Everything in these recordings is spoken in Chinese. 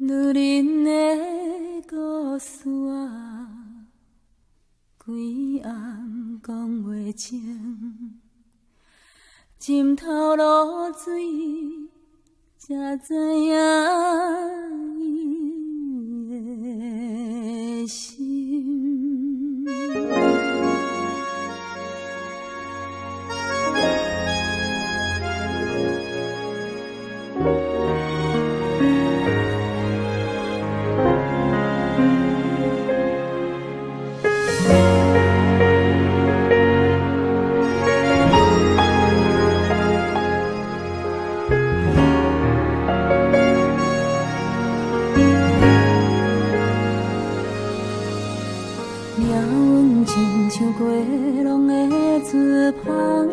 女人的故事啊，规暗讲袂清，浸透露水，才知影伊的心。像过拢会自芳，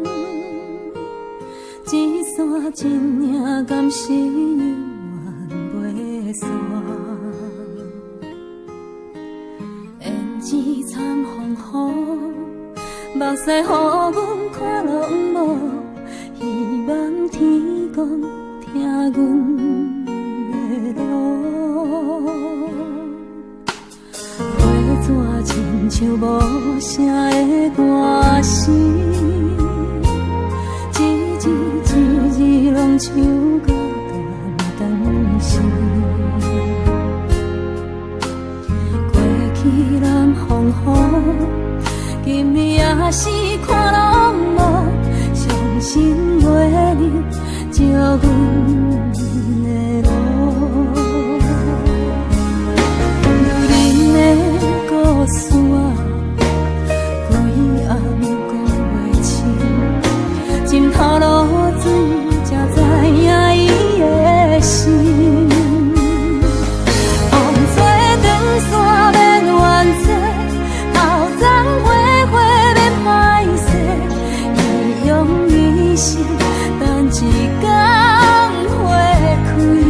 一线真领甘是永远袂散。胭脂惨风雨，目屎予阮看拢无，希望天公听阮的路。纸亲像无声的歌声，一字一字拢唱到断肠心。过去南风雨，今日也是看拢无，相信月亮照阮的路。故事啊，规暗讲袂清，浸透露水，才知影伊的心。风吹长线免怨嗟，头鬃花花免歹势，伊用一生等一天花开。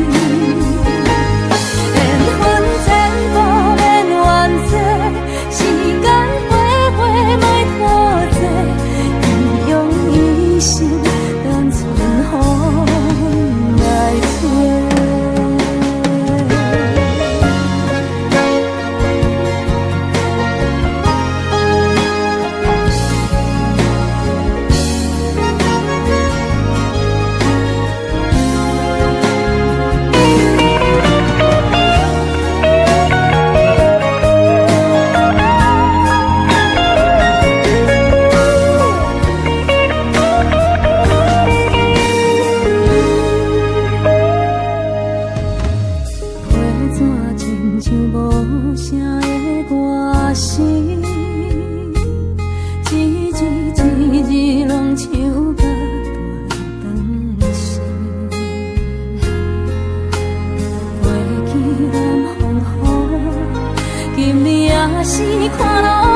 是看到。